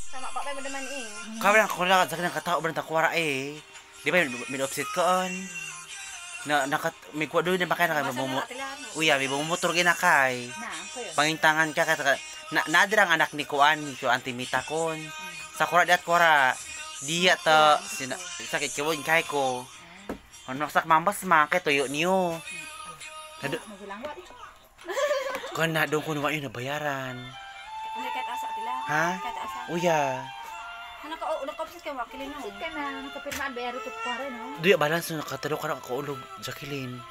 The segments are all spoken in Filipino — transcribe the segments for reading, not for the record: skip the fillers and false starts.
Sama pa pa naman eh. Kaya ko lang sa kanang katao ba takwara eh. Di ba min offset koon. Na nakat may kwado na makay na mo. Uya, may motor ginakay. Pangintangan ka nadirang anak ni Kuan ni Auntie Mita kon. Sa kura dat kura. Diya ta sakit kiwon kay ko. Ano sak mambas ma kay tuyo niyo. Kon na dong kuno yun na bayaran. Ano kahit asa tila? Ha? Kahit asa. Uya. Naka-obsess kay wakilin no. Sit ka na, nakapirmaan bayar ito pare no. Duya balance no nakatalo ka na kaulog Jacqueline.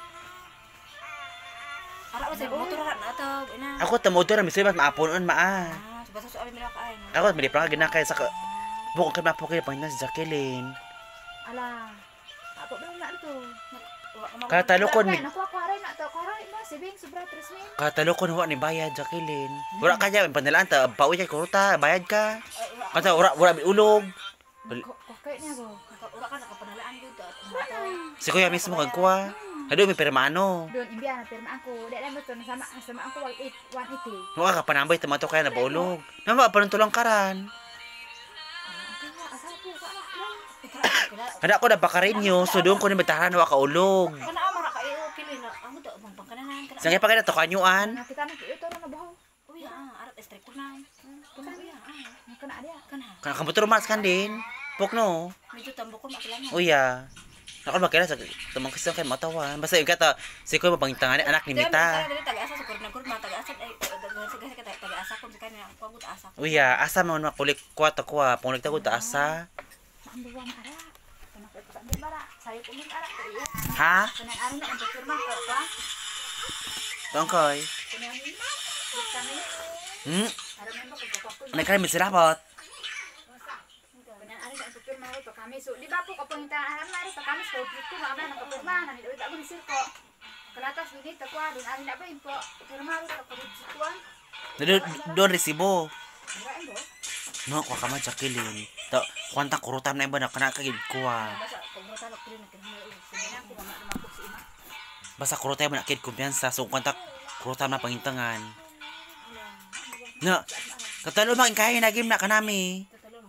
Ara sa motor ra na to, ina. Ako ta motor mi sebas maaponon maa. Basta sa amin nila kaay no. Ako mali pa ginakay sa bukod ka mapo kay pangina si Jacqueline. Ala. Ako ba na to? Katalo kon ni Nakuha ko aray na to, aray na sibing sobra 3,000. katalo kon wa ni bayad Jacqueline. Wala ka diyan panalaan ta pauwi kay kuruta bayad ka. Kanta wala ulog. Kokay niya go. Wala ka nakapanalaan gyud to. Si kuya mismo kag kuha. Ado mi permano. Doon imbiya na pirma ako. Dala mo to sama ako 180. Wa ka panambay tamato kaya na baulog. Nama pa tulang karan. Kada ko na bakarinyo, so doon ko ni bataran wa kaulog. Kana amara kay kili na. Amo to bang pangkananan kana. Sangay pa kada to kanyuan. Nakita na ito na bahaw. Uy, arat strike ko na. Kana ya. Kana ada. Kana. Kana kamuto mas kan din. Pokno. Medyo tambok ko makilang. Uya. Ako makita sa tumang kasi kay matawan. Basta yung kata si ko mapangtangan anak ni Mita. Taga-asa sa kurna kurma taga-asa ay taga-asa ko sa kanya ko gud asa. Uya, asa man makulik ko ta ko, pangulik ta ko ta asa. Ang duwang ara. Kana bara, sayo ko min ara. Ha? Kana ara na ang kurma ko pa. Tongkoy. Kana ni. Kami. Ara man ko ko. Nagkami sirapot. Kami so di ba po kapag hintaan na rin sa kami so dito mama nakapirma na nito ta mo sirko kalatas ni ta kwa din ari na ba impo pirma ro ta ko dito Doon resibo. No, ko kama Jacqueline. To, kwanta kurutam na iba na kana kagid kuha. Basta kurutam na kid kumpiyansa so kwanta kurutam na pangintangan. No, katalo man kay nagim na kanami.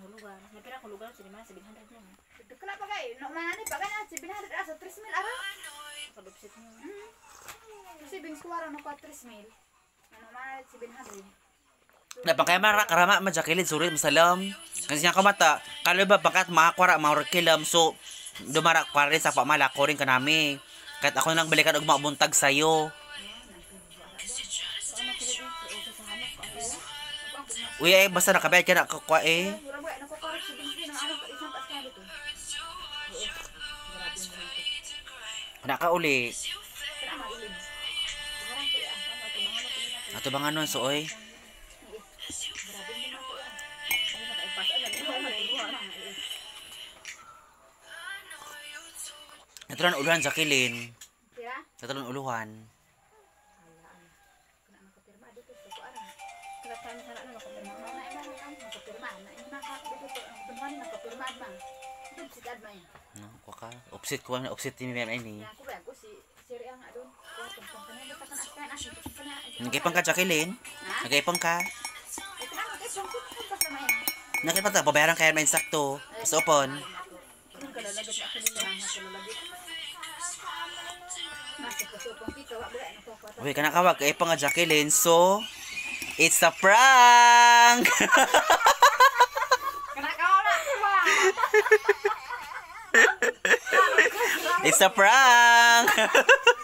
Manani pa kana si binahad asa 3,000 ara. Kadupsit niyo. Kasi bing suwara na 4,000. Ano man si binahad. Napang kaya karama ma Jacqueline surit masalam. Kasi niya kamata, kalo ba pagkat makakwara maurkilam so dumara kwara sa pamala ko rin kanami. Kahit ako nang balikan og mabuntag sayo. Uy ay basta nakabayad ka na kakwa eh. Nakauli. Ato bang anon so oy? Natulan uluhan Jacqueline. Natulan uluhan. No, ko ka. Offset ko na offset ni Mem ini. Nagipang ka Jacqueline? Nagipang ka? Nakipang ta babayaran kaya man sakto. Sa upon. Uy, kana kawag kay pang Jacqueline. So, it's a prank. It's a prank.